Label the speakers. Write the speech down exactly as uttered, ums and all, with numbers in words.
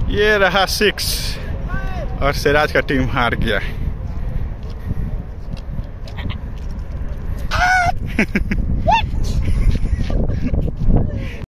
Speaker 1: ये रहा सिक्स और सिराज का टीम हार गया।